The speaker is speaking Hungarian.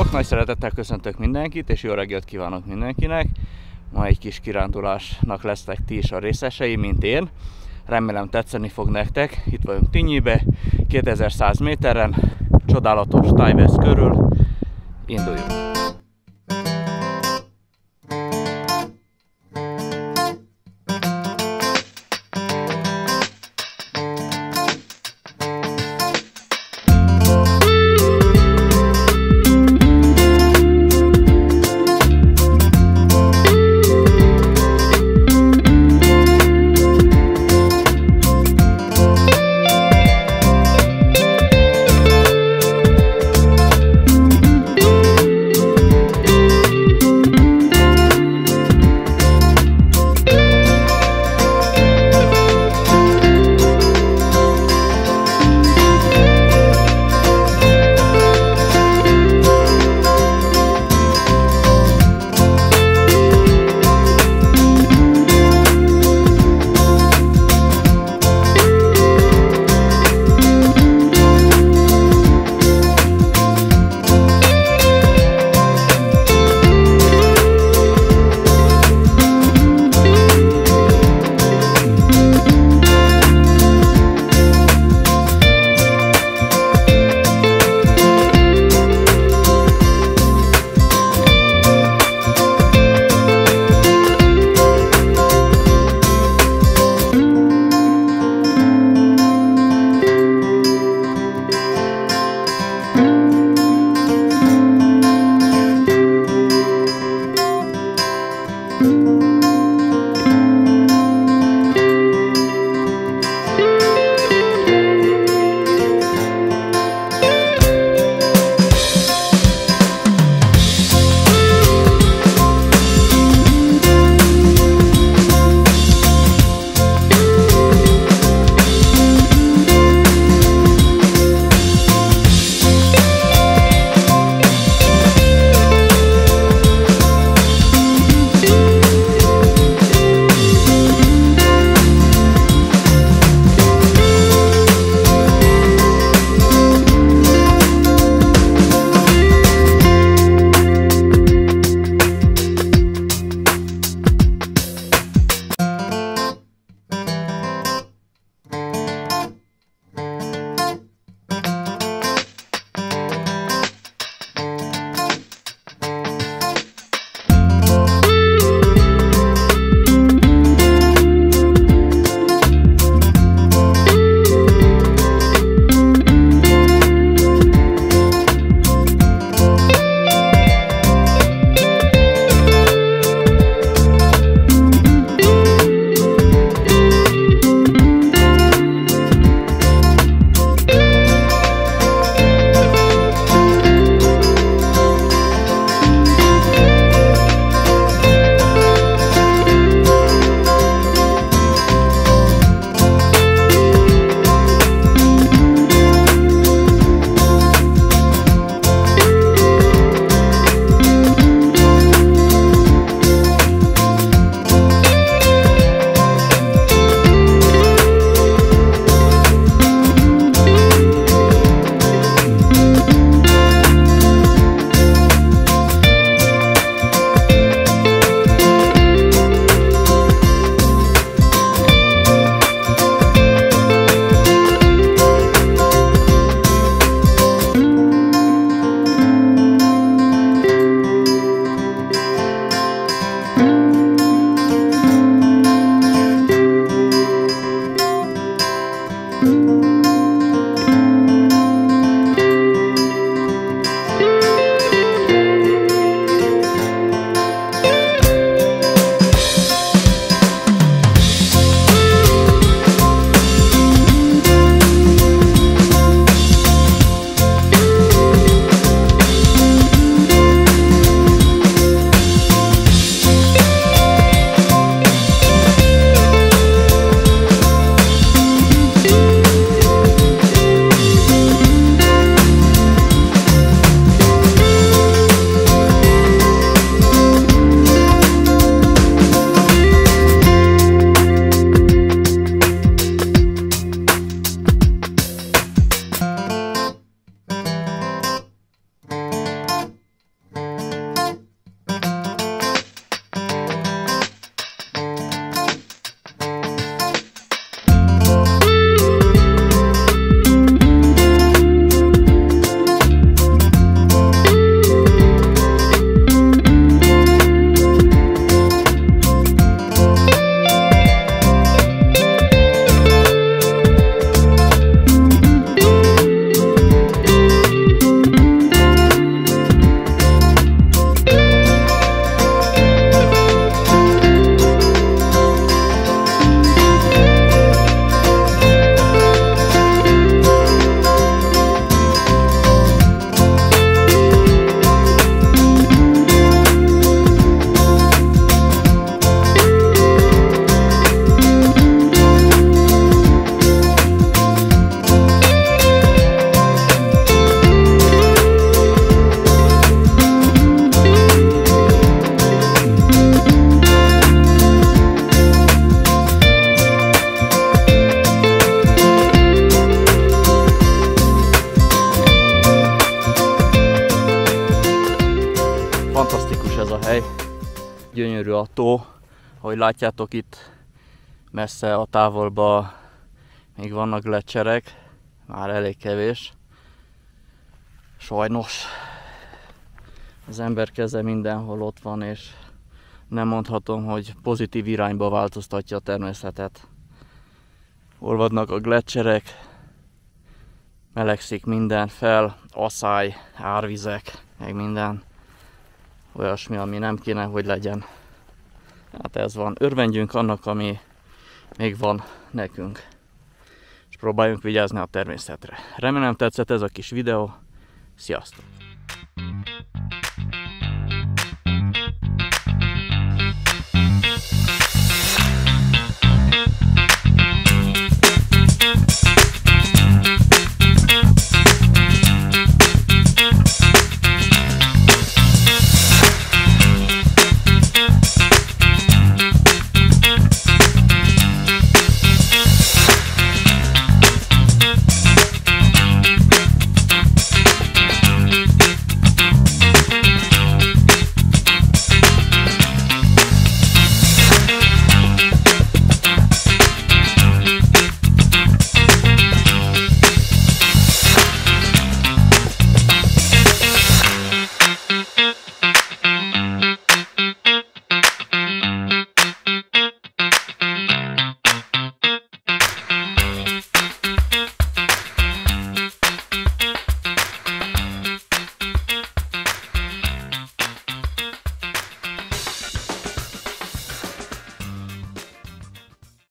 Sziasztok! Nagy szeretettel köszöntök mindenkit, és jó reggelt kívánok mindenkinek. Ma egy kis kirándulásnak lesztek ti is a részesei, mint én. Remélem tetszeni fog nektek. Itt vagyunk Tignyébe, 2100 méteren, csodálatos Tignes körül. Induljunk! Fantasztikus ez a hely, gyönyörű a tó, ahogy látjátok itt messze a távolban még vannak gleccserek, már elég kevés. Sajnos az ember keze mindenhol ott van, és nem mondhatom, hogy pozitív irányba változtatja a természetet. Olvadnak a gleccserek, melegszik minden fel, asszály, árvizek, meg minden olyasmi, ami nem kéne, hogy legyen. Hát ez van. Örvendjünk annak, ami még van nekünk. És próbáljunk vigyázni a természetre. Remélem tetszett ez a kis videó. Sziasztok!